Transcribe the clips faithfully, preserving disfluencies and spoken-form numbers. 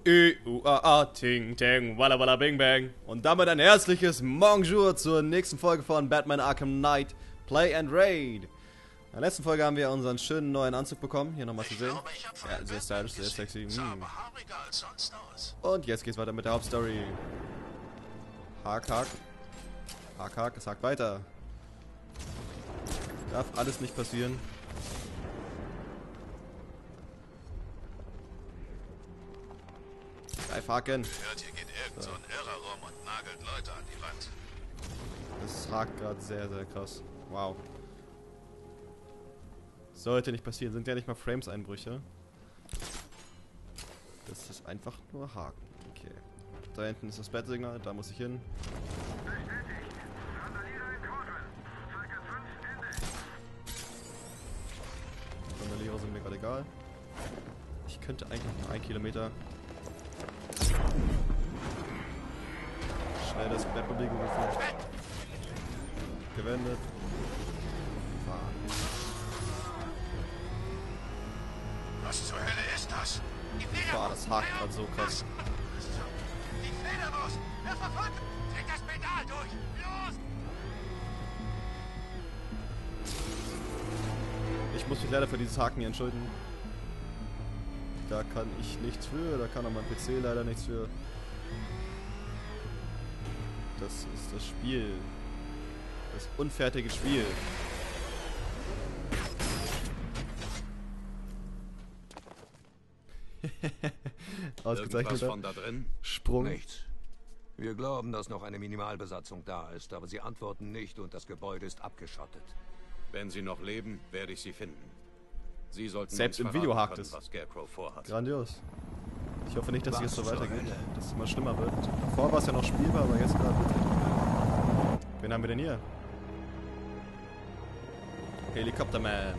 Ü, U, A, A, Ting, Tang, Walla Walla Bing Bang. Und damit ein herzliches Bonjour zur nächsten Folge von Batman Arkham Knight Play and Raid. In der letzten Folge haben wir unseren schönen neuen Anzug bekommen, hier nochmal zu sehen. Ja, sehr stylisch, sehr sexy. Mm. Und jetzt geht's weiter mit der Hauptstory. Hack, hack. Hack, hack, es hakt weiter. Darf alles nicht passieren. Greifhaken. Hört, hier geht irgend so ein Irrer rum und nagelt Leute an die Wand. Das hakt gerade sehr, sehr krass. Wow. Sollte nicht passieren. Sind ja nicht mal Frames-Einbrüche. Das ist einfach nur Haken. Okay. Da hinten ist das Bettsignal. Da muss ich hin. Randalierer sind mir gerade egal. Ich könnte eigentlich noch einen Kilometer schnell das Bettbewegung gefunden. Gewendet. Fahren. Was zur Hölle ist das? Boah, das hakt gerade so krass. Die Fledermaus! Er verfolgt! Trink das Pedal durch! Los! Ich muss mich leider für dieses Haken hier entschuldigen. Da kann ich nichts für, da kann auch mein P C leider nichts für. Das ist das Spiel. Das unfertige Spiel. Ausgezeichneter von da drin? Sprung. Nichts. Wir glauben, dass noch eine Minimalbesatzung da ist, aber sie antworten nicht und das Gebäude ist abgeschottet. Wenn sie noch leben, werde ich sie finden. Sie sollten Selbst uns im Video verraten hakt können, es. was Scarecrow vorhat. Grandios. Ich hoffe nicht, dass es Was jetzt so zur weitergeht. Hölle? Dass es immer schlimmer wird. Davor war es ja noch spielbar, aber jetzt gerade wirklich nicht mehr. Wen haben wir denn hier? Helikopterman.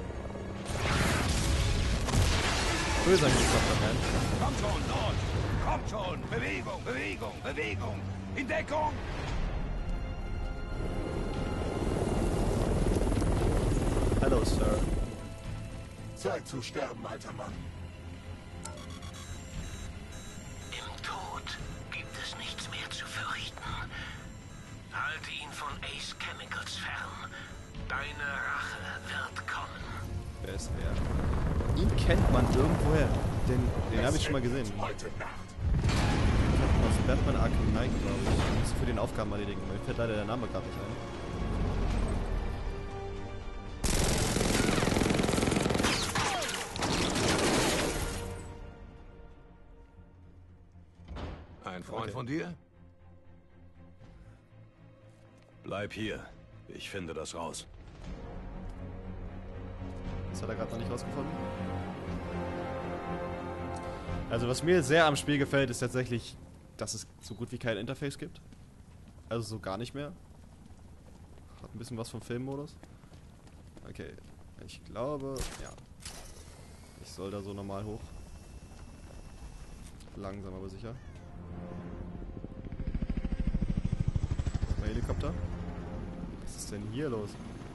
Böser Helikopterman. Kommt schon, los! Kommt schon! Bewegung, Bewegung, Bewegung! In Deckung! Hallo, Sir. Zeit zu sterben, alter Mann. Im Tod gibt es nichts mehr zu fürchten. Halte ihn von Ace Chemicals fern. Deine Rache wird kommen. Wer ist wer? Ihn kennt man irgendwoher. Den, den habe ich schon mal gesehen. Heute Nacht. Aus Batman Arkham Knight, glaube ich. Ich muss für den Aufgaben erledigen. Mir fällt leider der Name gerade nicht ein. Ein Freund Okay. von dir? Bleib hier. Ich finde das raus. Das hat er gerade noch nicht rausgefunden. Also was mir sehr am Spiel gefällt, ist tatsächlich, dass es so gut wie kein Interface gibt. Also so gar nicht mehr. Hat ein bisschen was vom Filmmodus. Okay, ich glaube, ja. Ich soll da so normal hoch. Langsam aber sicher. Mal Helikopter. Was ist denn hier los?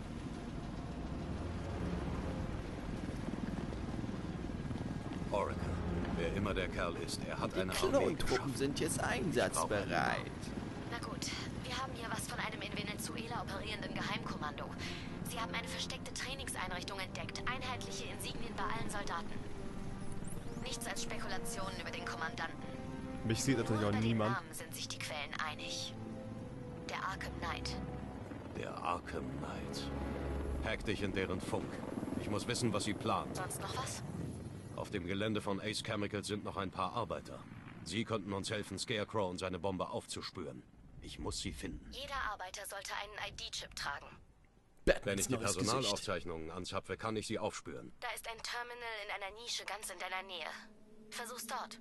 Oracle. Wer immer der Kerl ist, er hat eine Armee Klontruppen geschaffen. sind jetzt einsatzbereit. Na gut, wir haben hier was von einem in Venezuela operierenden Geheimkommando. Sie haben eine versteckte Trainingseinrichtung entdeckt, einheitliche Insignien bei allen Soldaten. Nichts als Spekulationen über den Kommandanten. Mich sieht natürlich Nur auch über den niemand. Namen sind sich die Quellen einig. Der Arkham Knight. Der Arkham Knight. Hack dich in deren Funk. Ich muss wissen, was sie planen. Sonst noch was? Auf dem Gelände von Ace Chemicals sind noch ein paar Arbeiter. Sie könnten uns helfen, Scarecrow und seine Bombe aufzuspüren. Ich muss sie finden. Jeder Arbeiter sollte einen I D-Chip tragen. Wenn ich die Personalaufzeichnungen anzapfe, kann ich sie aufspüren. Da ist ein Terminal in einer Nische ganz in deiner Nähe. Versuch's dort.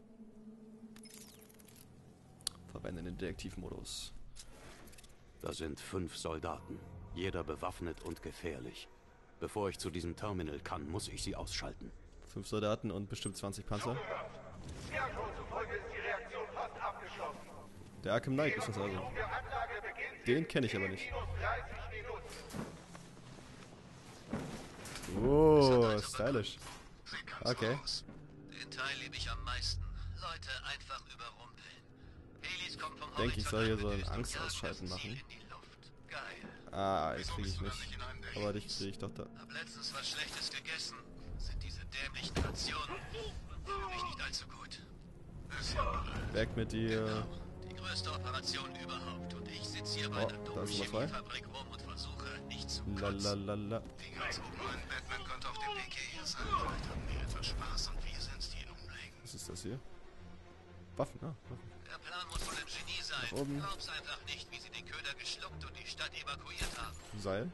Verwende den Detektivmodus. Da sind fünf Soldaten. Jeder bewaffnet und gefährlich. Bevor ich zu diesem Terminal kann, muss ich sie ausschalten. Fünf Soldaten und bestimmt zwanzig Panzer. Scarecrow zufolge ist die Reaktion fast abgeschlossen. Der Arkham Knight ist das also. Der Anlage beginnt Den kenne ich aber nicht. minus dreißig Minuten. Oh, stylisch. Sieht ganz Okay. so aus. Den Teil liebe ich am meisten. Leute einfach überrumpeln. Helis kommen vom Ich denke, ich soll hier so ein Horizont Angst und ausschalten jagen das Ziel machen. in die Luft. Geil. Ah, das kriege ich nicht. Aber dich kriege ich doch da. Hab letztens was Schlechtes gegessen. Sind diese dämlichen Rationen. Fühle mich nicht allzu gut. Ist ja Weg mit dir. die größte Operation überhaupt. Und ich sitze hier bei Oh, einer da dummen ist was frei. Chemiefabrik rum und versuche nicht zu kotzen. Lalalala. Die ganz oben ein Batman könnte auf dem P K hier sein. Vielleicht haben wir etwas Spaß und wir sind's, die ihn umlegen. Was ist das hier? Waffen, ah, Waffen. Der Plan muss von einem Genie sein. Nach oben. Glaub's einfach nicht, wie sie den Köder geschluckt und die Stadt evakuiert haben. Seil.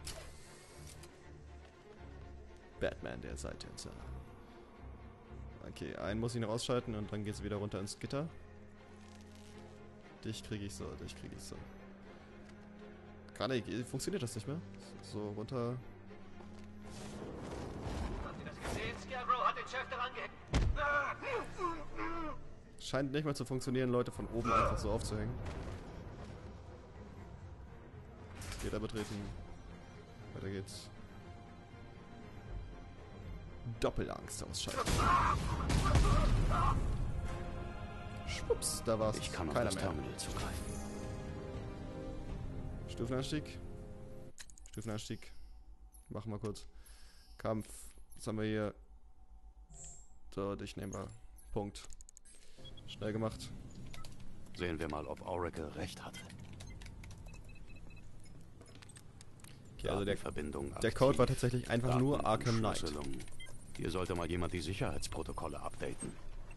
Batman, der Seiltänzer. Okay, einen muss ich noch ausschalten und dann geht's wieder runter ins Gitter. Dich kriege ich so, dich kriege ich so. Kann ich, funktioniert das nicht mehr? So runter. Habt ihr das gesehen? Scarecrow hat den Chef daran gehängt. Scheint nicht mehr zu funktionieren, Leute von oben einfach so aufzuhängen. Gitter betreten. Weiter geht's. Doppelangst ausschalten. Schwupps, da war's. Ich kann auf keiner das mehr. Terminal zugreifen. Stufenanstieg. Stufenanstieg. Machen wir kurz. Kampf. Was haben wir hier? So, dich nehmen wir. Punkt. Schnell gemacht. Sehen wir mal, ob Oracle recht hatte. Okay, also der, Verbindung der Code war tatsächlich einfach nur Arkham Knight. Hier sollte mal jemand die Sicherheitsprotokolle updaten.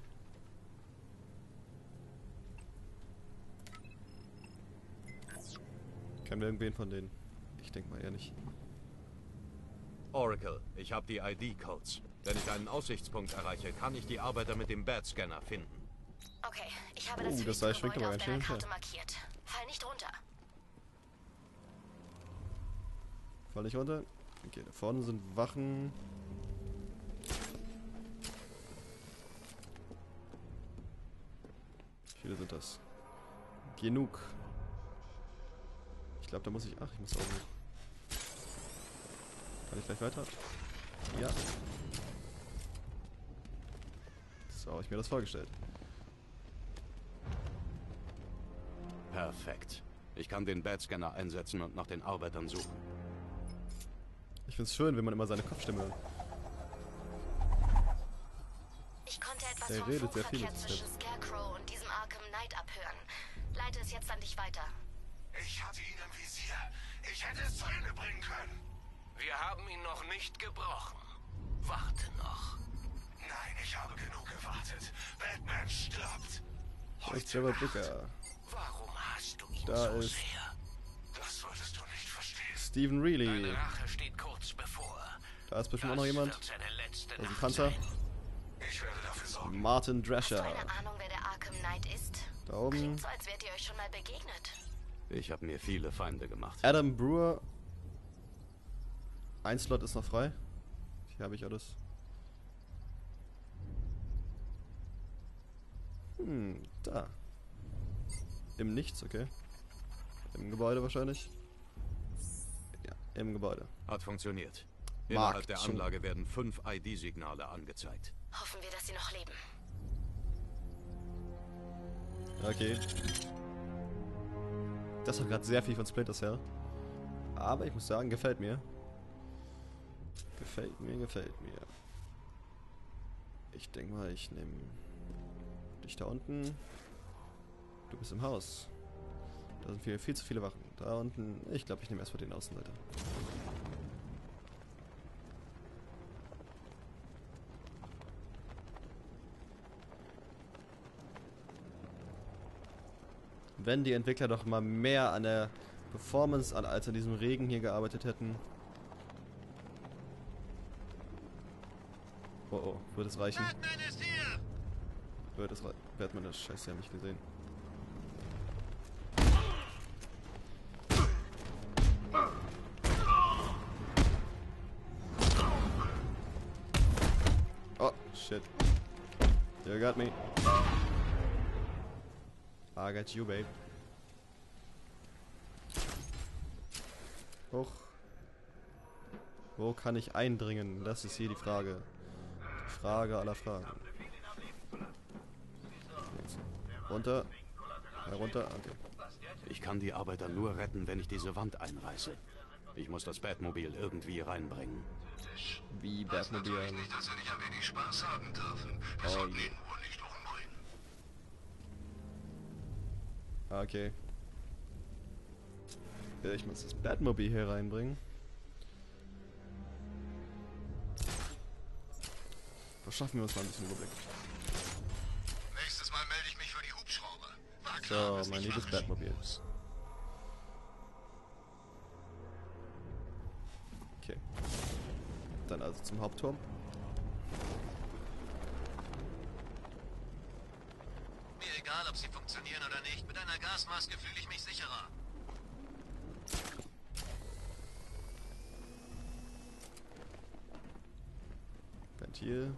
Kennen wir irgendwen von denen? Ich denke mal eher nicht. Oracle, ich habe die I D-Codes. Wenn ich einen Aussichtspunkt erreiche, kann ich die Arbeiter mit dem Bat-Scanner finden. Okay, ich habe das Oh, das Seil schwingt Gebäude aber auf ganz schön deiner hin. Karte markiert. Fall nicht runter. Fall nicht runter. Okay, da vorne sind Wachen. Wie viele sind das? Genug. Ich glaube, da muss ich... Ach, ich muss auch nicht. Kann ich gleich weiter? Ja. So habe ich mir das vorgestellt. Perfekt. Ich kann den Bat-Scanner einsetzen und nach den Arbeitern suchen. Ich find's schön, wenn man immer seine Kopfstimme hört. Ich konnte etwas Der vom redet sehr viel Funkverkehr jetzt. zwischen Scarecrow und diesem Arkham Knight abhören. Leite es jetzt an dich weiter. Ich hatte ihn im Visier. Ich hätte es zu Ende bringen können. Wir haben ihn noch nicht gebrochen. Warte noch. Nein, ich habe genug gewartet. Batman stirbt. Da ist Trevor Booker. Warum hast du ihn Da so ist- sehr? Das solltest du nicht verstehen. Stephen Reilly. Deine Rache steht kurz bevor. Da ist bestimmt auch Das noch jemand. wird seine letzte Da ist ein Nacht Panzer. sein. Ich werde dafür sorgen. Martin Hast du Drescher. eine Ahnung, wer der Arkham Knight ist? Da oben. Klingt so, als wärt ihr euch schon mal begegnet. Ich habe mir viele Feinde gemacht. Adam Brewer. Ein Slot ist noch frei. Hier habe ich alles. Hm, da. Im Nichts, okay. Im Gebäude wahrscheinlich. Ja, im Gebäude. Hat funktioniert. Mark Innerhalb der schon. Anlage werden fünf I D-Signale angezeigt. Hoffen wir, dass sie noch leben. Okay. Das hat gerade sehr viel von Splinter Cell. Aber ich muss sagen, gefällt mir. Gefällt mir, gefällt mir. Ich denke mal, ich nehme dich da unten. Du bist im Haus. Da sind viel, viel zu viele Wachen. Da unten, ich glaube, ich nehme erstmal den Außenseiter. Wenn die Entwickler doch mal mehr an der Performance an, als an diesem Regen hier gearbeitet hätten. Oh oh, wird es reichen? Batman ist hier! Wird es reichen? Batman ist scheiße, ja nicht gesehen. Oh, shit. You got me. I got you, babe. Hoch. Wo kann ich eindringen? Das ist hier die Frage. Die Frage aller Fragen. Runter. Herunter. Okay. Ich kann die Arbeiter nur retten, wenn ich diese Wand einreiße. Ich muss das Batmobil irgendwie reinbringen. Wie Batmobil. Nicht, dass wir nicht ein wenig Spaß haben dürfen. Wir Oh sollten je. ihn wohl nicht umbringen. Okay. Ja, ich muss das Batmobil hier reinbringen. Verschaffen wir uns mal ein bisschen Überblick. Nächstes Mal melde ich mich für die Hubschrauber. War klar, So, was mein ich liebes mache. Batmobil. Okay. Dann also zum Hauptturm. Mir egal, ob sie funktionieren oder nicht. Mit einer Gasmaske fühle ich mich sicherer. Ventil.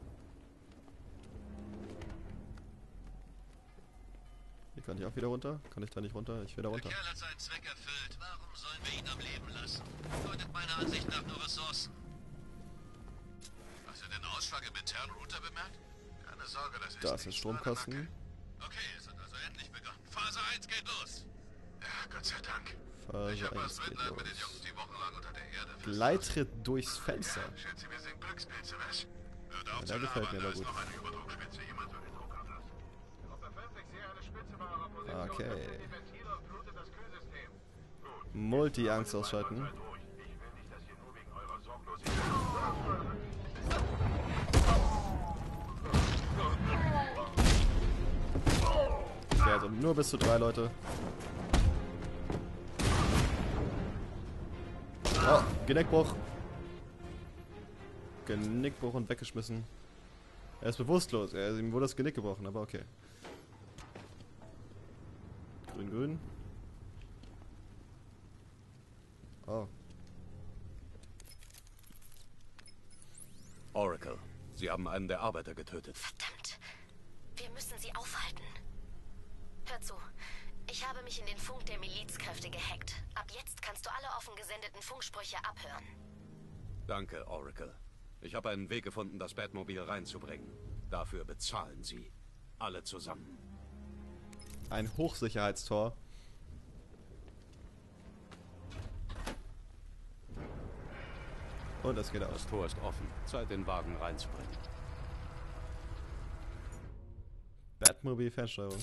Hier kann ich auch wieder runter. Kann ich da nicht runter? Ich will da runter. Der Kerl hat seinen Zweck erfüllt. Warum sollen wir ihn am Leben lassen? Deutet meiner Ansicht nach nur Ressourcen. Hast du den Ausschlag im internen Router bemerkt? Keine Sorge, das ist Da ist der nichts Stromkasten. Macke. Okay, es hat also endlich begonnen. Phase eins geht los. Ja, Gott sei Dank. ich Phase habe eins was geht Mitleid mit den los. Jungs, die wochenlang unter der Erde fest- Gleittritt durchs Fenster. Ja, schätze, wir sind Glückspilze, was? Hört auf Ja, zu der gefällt labern, mir da aber ist gut. noch eine Überdruckspitze. Jemand soll den Druck ablassen. Gruppe fünf, ich sehe eine Spitze bei eurer Position. Okay. Öffnet die Ventile und flutet das Kühlsystem. Gut. Multi-Angst ausschalten. Seid ruhig. Ich will nicht, dass ihr nur wegen eurer Sorglosigkeit... Okay, also nur bis zu drei Leute. Oh, Genickbruch. Genickbruch und weggeschmissen. Er ist bewusstlos. Er, ihm wurde das Genick gebrochen, aber okay. Grün, grün. Oh. Oracle, Sie haben einen der Arbeiter getötet. Verdammt. Wir müssen sie aufhalten. Hör zu. Ich habe mich in den Funk der Milizkräfte gehackt. Ab jetzt kannst du alle offen gesendeten Funksprüche abhören. Danke, Oracle. Ich habe einen Weg gefunden, das Batmobil reinzubringen. Dafür bezahlen Sie. Alle zusammen. Ein Hochsicherheitstor. Und es geht aus. Das Tor ist offen. Zeit, den Wagen reinzubringen. Batmobil Fernsteuerung.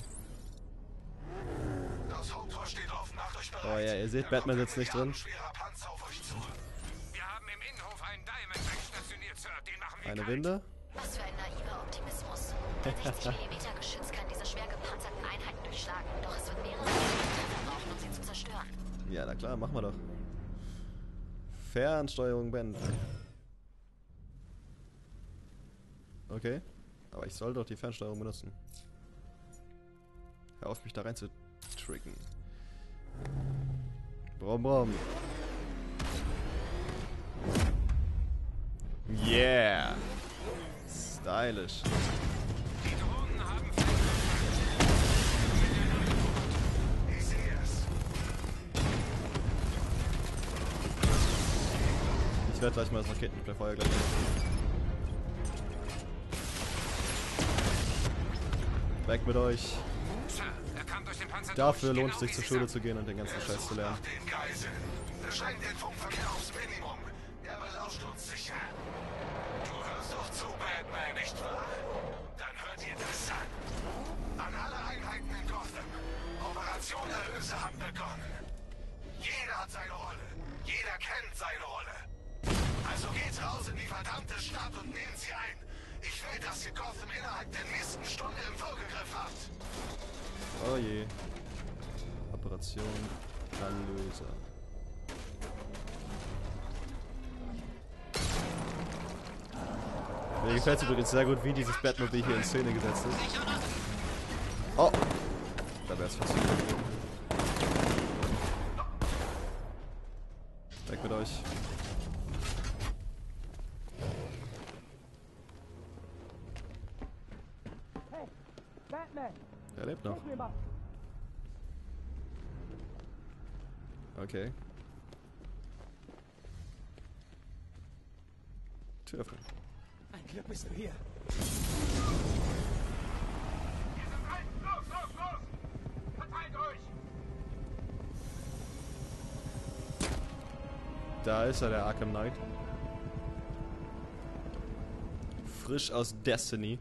Das Haupttor steht offen, macht euch bereit. Oh ja, ihr seht, Da Batman kommt sitzt nicht ein drin. schwerer Panzer auf euch zu. Wir haben im Innenhof einen Diamondback stationiert, Sir. Den machen wir Eine kalt. Winde. Was für ein naiver Optimismus. Ein sechzig Millimeter Geschütz kann diese schwer gepanzerten Einheiten durchschlagen. Doch es wird mehrere Treffer brauchen, um sie zu zerstören. Ja, na klar, machen wir doch. Fernsteuerung beenden. Okay. Aber ich soll doch die Fernsteuerung benutzen. Hör auf, mich da rein zu tricken. Brom, brom. Yeah. Stylisch. Die Drohnen haben Ich sehe es. Ich werde gleich mal das Raketenfeuer gleich benutzen. Weg mit euch. Sir, er kam durch den Panzer Dafür durch, lohnt es genau sich wie zur Sie Schule sagten. zu gehen und den ganzen Scheiß zu lernen. Nach den Geiseln. Beschränkt den Funkverkehr aufs Minimum. Er will aufsturzsicher. Du hörst doch zu, Batman, nicht wahr? Dann hört ihr das an. An alle Einheiten in Gotham. Operation Erlöse hat begonnen. Jeder hat seine Rolle. Jeder kennt seine Rolle. Also geht raus in die verdammte Stadt und nehmt sie ein. Ich will, dass ihr Gotham innerhalb der nächsten Stunde im Vogelgriff habt. Oh je. Operation Erlöser. Mir gefällt es übrigens sehr gut, wie dieses Batmobil hier in Szene gesetzt ist. Oh! Da wäre es fast wieder gewesen. Weg mit euch. Er lebt noch. Okay. Tür öffnen. Ein Glück bist du hier. Los, los! Da ist er, der Arkham Knight. Frisch aus Destiny.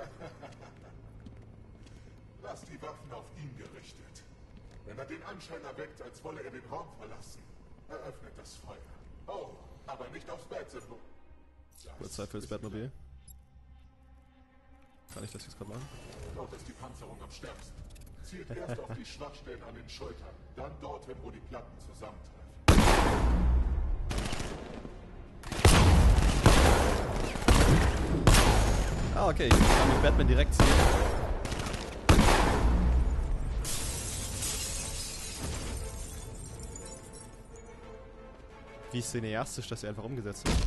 Lass die Waffen auf ihn gerichtet. Wenn er den Anschein erweckt, als wolle er den Raum verlassen, eröffnet das Feuer. Oh, aber nicht aufs Batmobil. Kurz Zeit für das Batmobil. Kann ich das jetzt gerade machen? Dort ist die Panzerung am stärksten. Zielt erst auf die Schwachstellen an den Schultern, dann dorthin, wo die Platten zusammentreffen. Ah, okay. Ich kann mit Batman direkt ziehen. Wie cineastisch das hier einfach umgesetzt wird.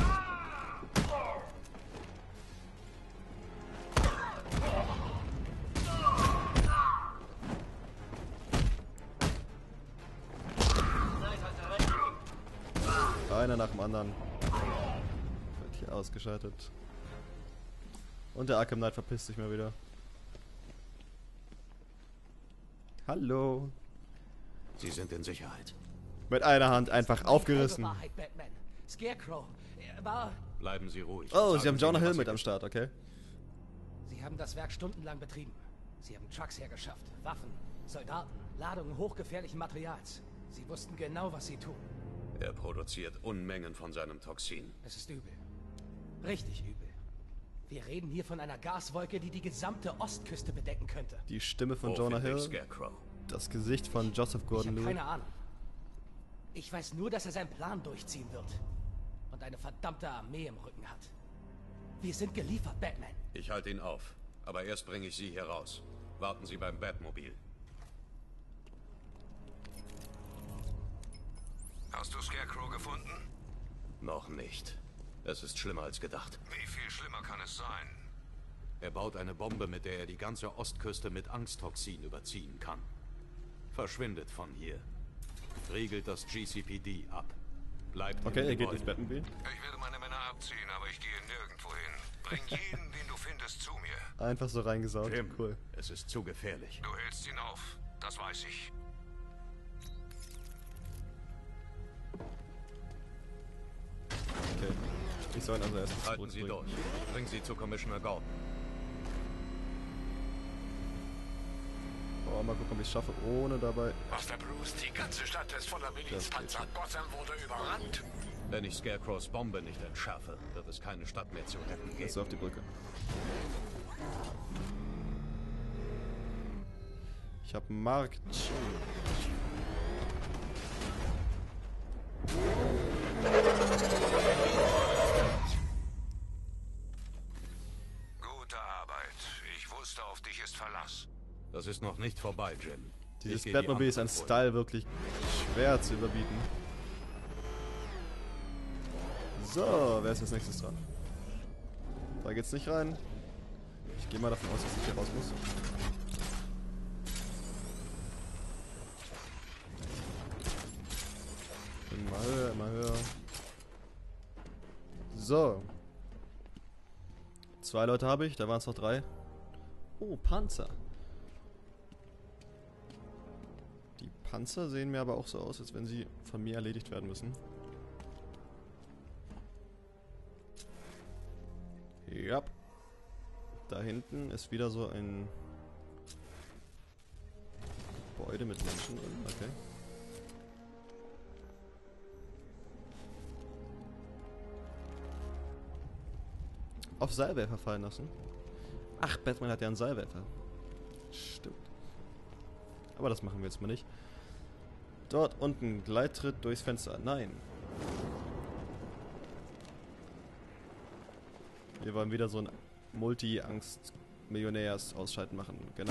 Einer nach dem anderen wird hier ausgeschaltet. Und der Arkham Knight verpisst sich mal wieder. Hallo. Sie sind in Sicherheit. Mit einer Hand einfach aufgerissen. Wahrheit, Batman. Scarecrow, er war... Bleiben Sie ruhig. Oh, Sagen Sie haben Jonah mir, Hill was mit Sie- am Start, okay. Sie haben das Werk stundenlang betrieben. Sie haben Trucks hergeschafft, Waffen, Soldaten, Ladungen hochgefährlichen Materials. Sie wussten genau, was sie tun. Er produziert Unmengen von seinem Toxin. Es ist übel. Richtig übel. Wir reden hier von einer Gaswolke, die die gesamte Ostküste bedecken könnte. Die Stimme von Wo Jonah finde ich Hill, Scarecrow? das Gesicht von Joseph Ich habe Gordon-Levitt. keine Ahnung. Ich weiß nur, dass er seinen Plan durchziehen wird. Und eine verdammte Armee im Rücken hat. Wir sind geliefert, Batman. Ich halte ihn auf. Aber erst bringe ich Sie hier raus. Warten Sie beim Batmobil. Hast du Scarecrow gefunden? Noch nicht. Es ist schlimmer als gedacht. Wie viel schlimmer kann es sein? Er baut eine Bombe, mit der er die ganze Ostküste mit Angsttoxin überziehen kann. Verschwindet von hier. Riegelt das G C P D ab. Bleibt Okay, in er den geht ins Gebäuden. Batmobil. Ich werde meine Männer abziehen, aber ich gehe nirgendwo hin. Bring jeden, den du findest, zu mir. Einfach so reingesaugt. Tim, Cool. es ist zu gefährlich. Du hältst ihn auf. Das weiß ich. Okay. Ich soll ihn also erst Halten Sie durch. Bring Sie zu Commissioner Gordon. Oh, mal gucken, ob ich es schaffe, ohne dabei... Master Bruce, die ganze Stadt ist voller Milizpanzer. Gotham wurde überrannt. Wenn ich Scarecrows Bombe nicht entschärfe, wird es keine Stadt mehr zu retten geben. Jetzt auf die Brücke. Ich hab Mark Chu. Gute Arbeit. Ich wusste, auf dich ist Verlass. Das ist noch nicht vorbei, Jim. Dieses Ich gehe die Batmobil ist an anderen Style wirklich schwer zu überbieten. So, wer ist als nächstes dran? Da geht's nicht rein. Ich gehe mal davon aus, dass ich hier raus muss. Immer höher, immer höher. So. Zwei Leute habe ich, da waren es noch drei. Oh, Panzer. Die Panzer sehen mir aber auch so aus, als wenn sie von mir erledigt werden müssen. Ja. Da hinten ist wieder so ein Gebäude mit Menschen drin. Okay. Auf Seilwerfer fallen lassen. Ach, Batman hat ja einen Seilwerfer. Stimmt. Aber das machen wir jetzt mal nicht. Dort unten Gleittritt durchs Fenster. Nein. Wir wollen wieder so ein Multi-Angst-Millionärs-Ausschalten machen. Genau.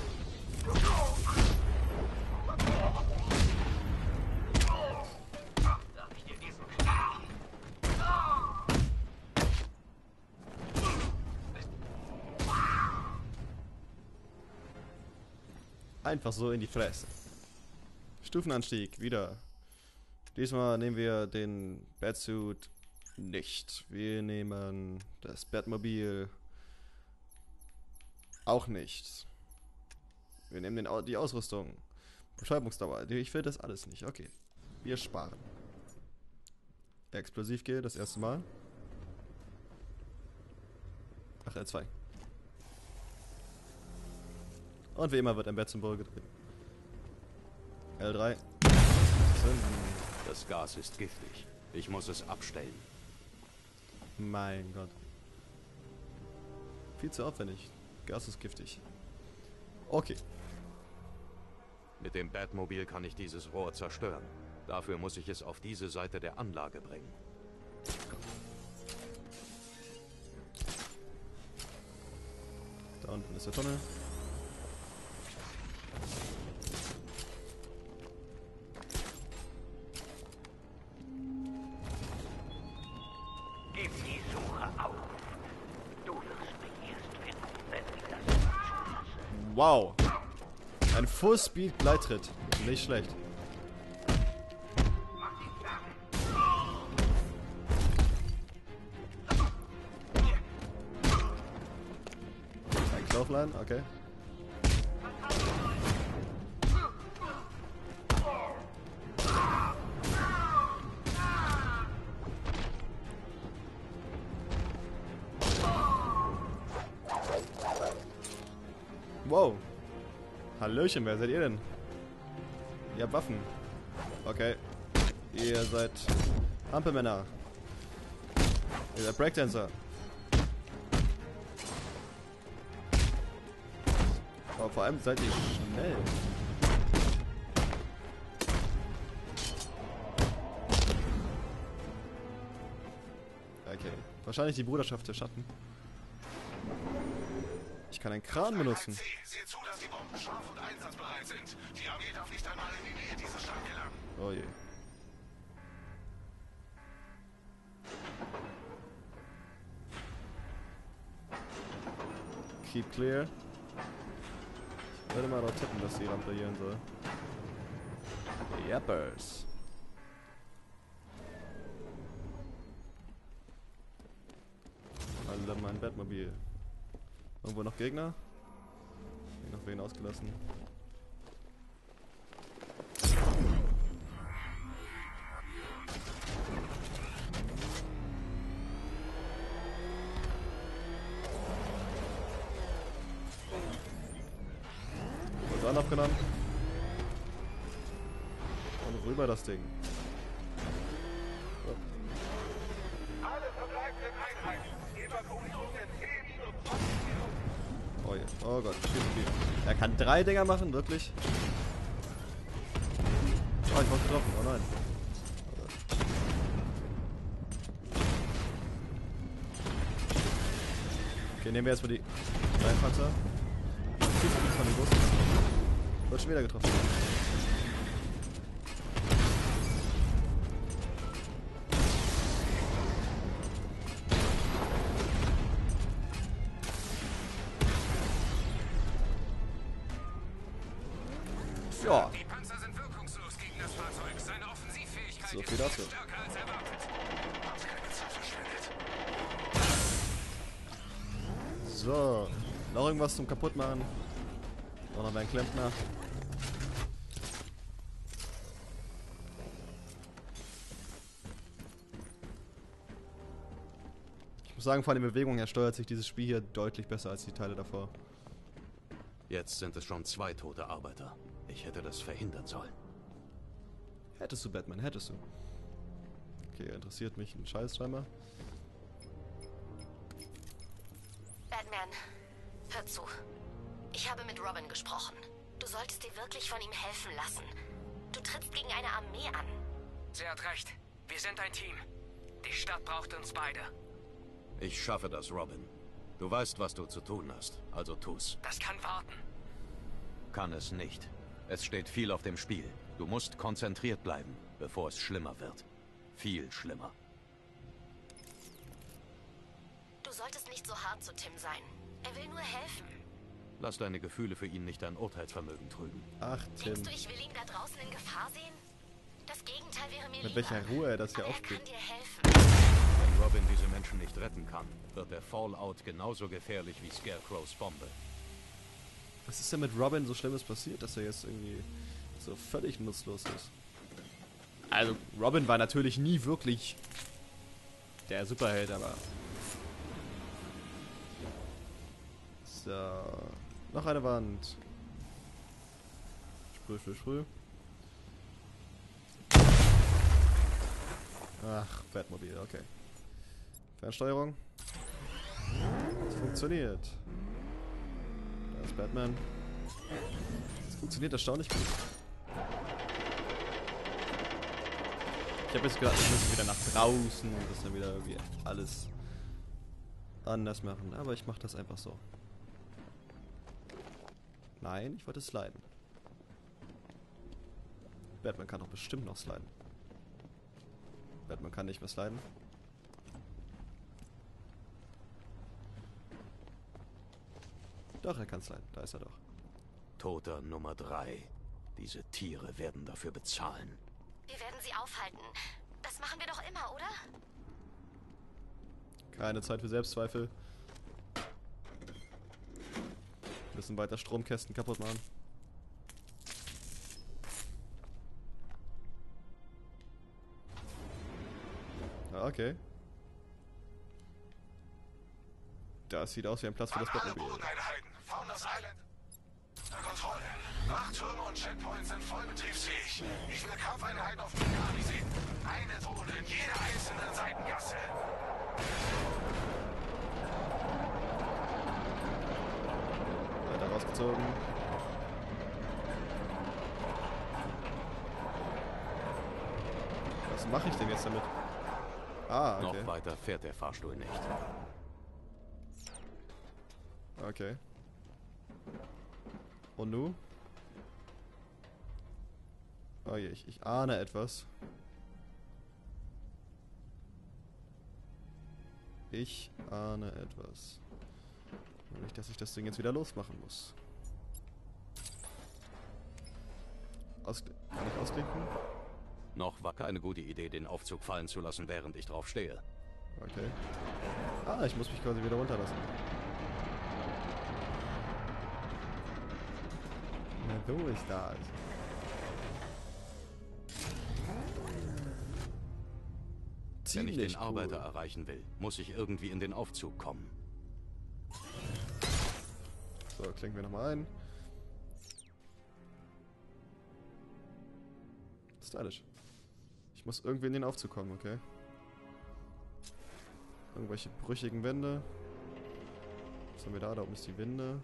Einfach so in die Fresse. Stufenanstieg, wieder. Diesmal nehmen wir den Batsuit nicht. Wir nehmen das Batmobil auch nicht. Wir nehmen den, Au- die Ausrüstung. Beschreibungsdauer. Ich will das alles nicht. Okay. Wir sparen. explosiv gehe, das erste Mal. Ach, L zwei. Und wie immer wird ein Bat-Symbol gedreht. L drei. Das Gas ist giftig. Ich muss es abstellen. Mein Gott. Viel zu aufwendig. Gas ist giftig. Okay. Mit dem Batmobil kann ich dieses Rohr zerstören. Dafür muss ich es auf diese Seite der Anlage bringen. Da unten ist der Tunnel. Gib die Suche auf. Du wirst mich erst finden, wenn ich das zulasse. Wow. Ein Full-Speed-Gleittritt. Nicht schlecht. Ein Clothesline, okay. Wow. Hallöchen, wer seid ihr denn? Ihr habt Waffen. Okay. Ihr seid Ampelmänner. Ihr seid Breakdancer. Aber vor allem seid ihr schnell. Okay. Wahrscheinlich die Bruderschaft der Schatten. Ich kann einen Kran benutzen. Seht zu, dass die Bomben scharf und einsatzbereit sind. Die Armee darf nicht einmal in die Nähe dieser Stadt gelangen. Oh je. Keep clear. Ich würde mal dort tippen, dass die rampieren soll. Yappers. Alle mein Batmobil. Irgendwo noch Gegner? Hier noch wen ausgelassen. Wurde an aufgenommen. Und rüber das Ding. So. Alle verbleibenden Einheiten evakuieren zehn Minuten. Oh je. Oh Gott. Viel, viel. Er kann drei Dinger machen, wirklich? Oh, ich wurde getroffen. Oh nein. Okay, nehmen wir erstmal die kleinen Panzer. Viel zu viel von den großen. Wird schon wieder getroffen. Ja. Die Panzer sind wirkungslos gegen das Fahrzeug. Seine Offensivfähigkeit So viel dazu. ist stärker als erwartet. So. Noch irgendwas zum Kaputtmachen. Auch noch ein Klempner. Ich muss sagen, von den Bewegungen her steuert sich dieses Spiel hier deutlich besser als die Teile davor. Jetzt sind es schon zwei tote Arbeiter. Ich hätte das verhindern sollen. Hättest du, Batman, hättest du. Okay, interessiert mich ein Scheiß scheinbar. Batman, hör zu. Ich habe mit Robin gesprochen. Du solltest dir wirklich von ihm helfen lassen. Du trittst gegen eine Armee an. Sie hat recht. Wir sind ein Team. Die Stadt braucht uns beide. Ich schaffe das, Robin. Du weißt, was du zu tun hast, also tu's. Das kann warten. Kann es nicht. Es steht viel auf dem Spiel. Du musst konzentriert bleiben, bevor es schlimmer wird. Viel schlimmer. Du solltest nicht so hart zu Tim sein. Er will nur helfen. Lass deine Gefühle für ihn nicht dein Urteilsvermögen trüben. Ach, Tim. Denkst du, ich will ihn da draußen in Gefahr sehen? Das Gegenteil wäre mir Mit lieber. welcher Ruhe er das hier Aber er aufgeht. kann dir helfen. Wenn Robin diese Menschen nicht retten kann, wird der Fallout genauso gefährlich wie Scarecrows Bombe. Was ist denn mit Robin so Schlimmes passiert, dass er jetzt irgendwie so völlig nutzlos ist? Also, Robin war natürlich nie wirklich der Superheld, aber... So. Noch eine Wand. Sprüh, sprüh, sprüh. Ach, Batmobil, okay. Fernsteuerung. Es funktioniert. Da ist Batman. Es funktioniert erstaunlich gut. Ich habe jetzt gedacht, ich muss wieder nach draußen und das dann wieder irgendwie alles anders machen. Aber ich mache das einfach so. Nein, ich wollte sliden. Batman kann doch bestimmt noch sliden. Batman kann nicht mehr sliden. Doch, er kann sliden. Da ist er doch. Toter Nummer drei. Diese Tiere werden dafür bezahlen. Wir werden sie aufhalten. Das machen wir doch immer, oder? Keine Zeit für Selbstzweifel. Wir müssen weiter Stromkästen kaputt machen. Okay. Das sieht aus wie ein Platz für das Batmobil. Bodeneinheiten, Founders Island. Kontrolle. Wachtürme und Checkpoints sind voll betriebsfähig. Ich will Kampfeinheiten auf Mikami sehen. Eine Drohne in jeder einzelnen Seitengasse. Weiter rausgezogen. Was mache ich denn jetzt damit? Ah, okay. Noch weiter fährt der Fahrstuhl nicht. Okay. Und nu? Oh je, ich, ich ahne etwas. Ich ahne etwas. Nämlich, dass ich das Ding jetzt wieder losmachen muss. Auskl- Kann ich ausklinken? Noch war keine gute Idee, den Aufzug fallen zu lassen, während ich drauf stehe. Okay. Ah, ich muss mich quasi wieder runterlassen. Na, so ist das. Wenn ich Ziemlich den cool. Arbeiter erreichen will, muss ich irgendwie in den Aufzug kommen. So, klinken wir nochmal ein. Stylisch. Ich muss irgendwie in den Aufzug kommen, okay? Irgendwelche brüchigen Wände. Was haben wir da? Da oben ist die Winde.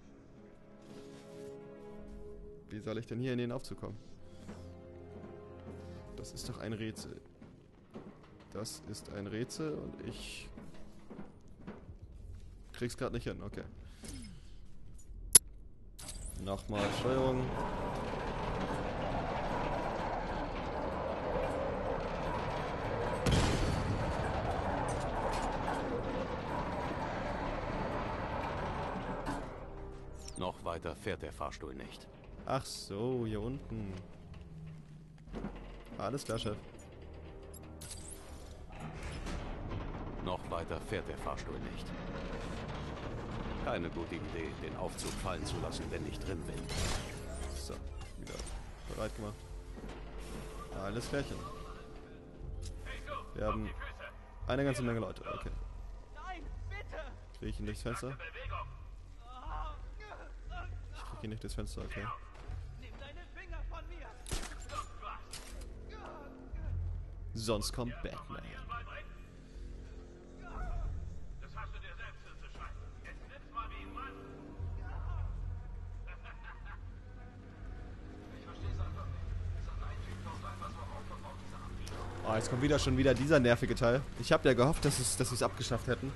Wie soll ich denn hier in den Aufzug kommen? Das ist doch ein Rätsel. Das ist ein Rätsel und ich krieg's gerade nicht hin, okay. Nochmal Steuerung. Noch weiter fährt der Fahrstuhl nicht. Ach so, hier unten. Alles klar, Chef. Noch weiter fährt der Fahrstuhl nicht. Keine gute Idee, den Aufzug fallen zu lassen, wenn ich drin bin. So, wieder bereit gemacht. Alles klärchen. Wir haben eine ganze Menge Leute, okay. Kriege ich ihn durchs Fenster? Ich kriege ihn nicht durchs Fenster, okay. Sonst kommt Batman. Oh, jetzt kommt wieder schon wieder dieser nervige Teil. Ich habe ja gehofft, dass es, dass sie es abgeschafft hätten.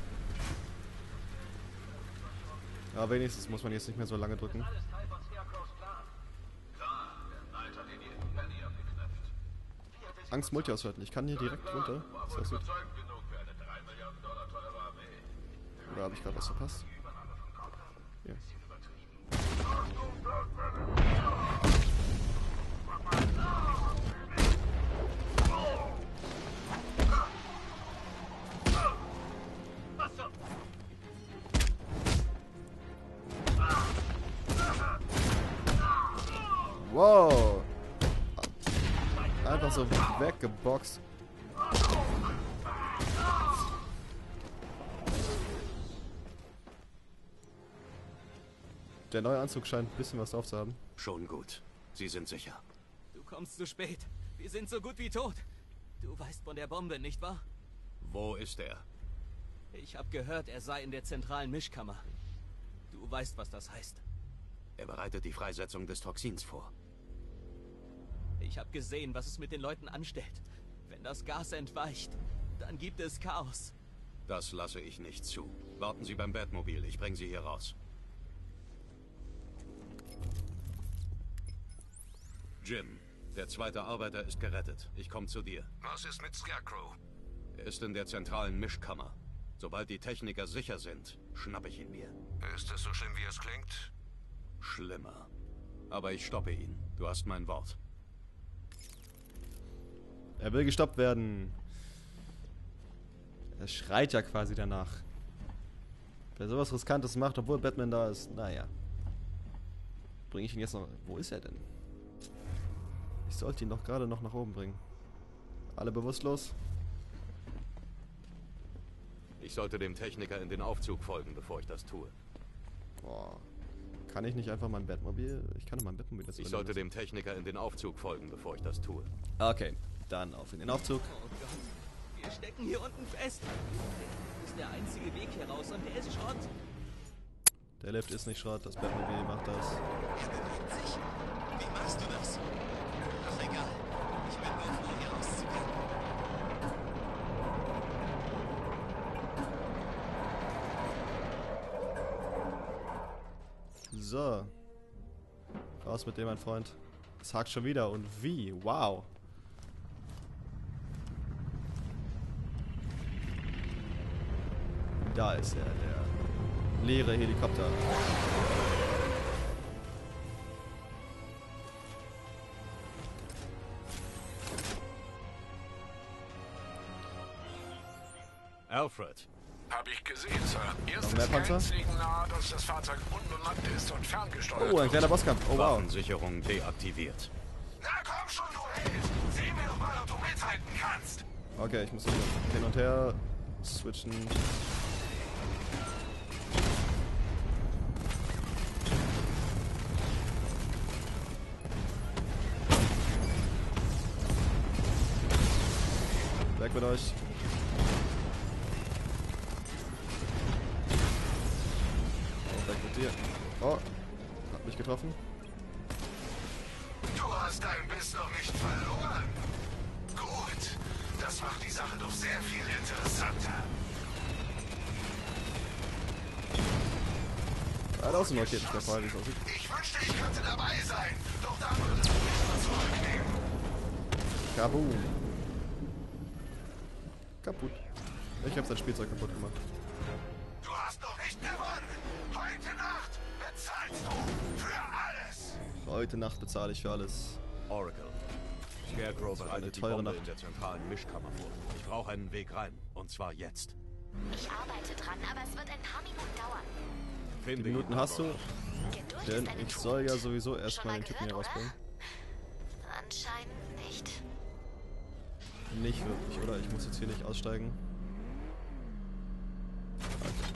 Aber wenigstens muss man jetzt nicht mehr so lange drücken. Angst Multi ausschalten. Ich kann hier direkt runter. Ist das gut? Oder habe ich gerade was verpasst? Hier. Wow. Einfach einfach so weggeboxt. Der neue Anzug scheint ein bisschen was drauf zu haben. Schon gut. Sie sind sicher. Du kommst zu spät. Wir sind so gut wie tot. Du weißt von der Bombe, nicht wahr? Wo ist er? Ich habe gehört, er sei in der zentralen Mischkammer. Du weißt, was das heißt. Er bereitet die Freisetzung des Toxins vor. Ich habe gesehen, was es mit den Leuten anstellt. Wenn das Gas entweicht, dann gibt es Chaos. Das lasse ich nicht zu. Warten Sie beim Batmobil, ich bringe Sie hier raus. Jim, der zweite Arbeiter ist gerettet. Ich komme zu dir. Was ist mit Scarecrow? Er ist in der zentralen Mischkammer. Sobald die Techniker sicher sind, schnappe ich ihn mir. Ist es so schlimm, wie es klingt? Schlimmer. Aber ich stoppe ihn. Du hast mein Wort. Er will gestoppt werden. Er schreit ja quasi danach. Wer sowas Riskantes macht, obwohl Batman da ist, naja. Bringe ich ihn jetzt noch... Wo ist er denn? Ich sollte ihn doch gerade noch nach oben bringen. Alle bewusstlos? Ich sollte dem Techniker in den Aufzug folgen, bevor ich das tue. Boah. Kann ich nicht einfach mein Batmobil... Ich kann doch mein Batmobil... Das ich sollte dem Techniker in den Aufzug folgen, bevor ich das tue. Okay, dann auf in den Aufzug. Oh Gott, wir stecken hier unten fest. Das ist der einzige Weg hier raus und der ist Schrott. Der Lift ist nicht Schrott, das Batmobil macht das. Er bewegt sich. Wie machst du das? Ach egal. Ich bin nur froh, hier rauszukommen. So. Raus mit dem, mein Freund. Es hakt schon wieder. Und wie? Wow. Da ist er, der leere Helikopter. Alfred. Hab ich gesehen, Sir. mehr Erstes Panzer? Scans liegen nahe, dass das Fahrzeug unbemannt ist und ferngesteuert Oh, ein wird. kleiner Bosskampf. Oh, wow. Waffensicherung deaktiviert. Na komm schon, du Held! Seh mir doch mal, ob du mithalten kannst! Okay, ich muss hin und her switchen. Weg mit euch. Oh, weg mit dir. Oh, hat mich getroffen. Du hast deinen Biss noch nicht verloren. Gut, das macht die Sache doch sehr viel interessanter. Er hat auch so einen Raketenwerfer, wie es aussieht. Ich wünschte, ich könnte dabei sein, doch dann würdest du mich mal zurücknehmen. Kaboom. Kaputt. Ich hab sein Spielzeug kaputt gemacht. Du hast noch nicht gewonnen. Heute Nacht bezahlst du für alles. Heute Nacht bezahle ich für alles. Oracle. Scarecrow bereitet die teure Bombe Nacht. in der zentralen Mischkammer vor. Ich brauche einen Weg rein. Und zwar jetzt. Ich arbeite dran, aber es wird ein paar Minuten dauern. Die Finde Minuten ihn, hast du, Geduld denn ist eine ich soll ja Tugend. sowieso Schon erstmal mal den Typen hier gehört, rausbringen. oder? Anscheinend nicht. Nicht wirklich, oder? Ich muss jetzt hier nicht aussteigen. Okay.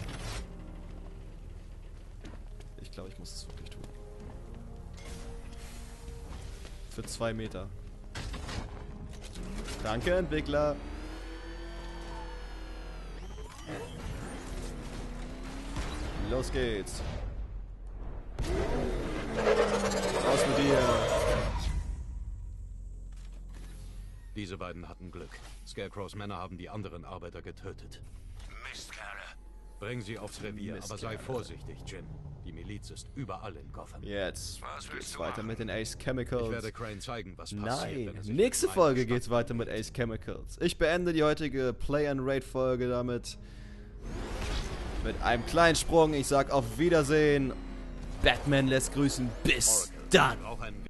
Ich glaube, ich muss es wirklich tun. Für zwei Meter. Danke, Entwickler. Los geht's. Raus mit dir. Diese beiden hatten Glück. Scarecrows Männer haben die anderen Arbeiter getötet. Mistkerle. Bring sie aufs Revier, aber sei Mistkerle. vorsichtig, Jim. Die Miliz ist überall in Gotham. Jetzt Was willst geht's du weiter machen? mit den Ace Ich Chemicals. werde Crane zeigen, was passiert, wenn Nein, er sich nächste in Folge eine geht's Stadt weiter mit Ace Chemicals. Ich beende die heutige Play and Raid Folge damit mit einem kleinen Sprung. Ich sag auf Wiedersehen. Batman lässt grüßen. Bis Oracle. dann. Ich brauche einen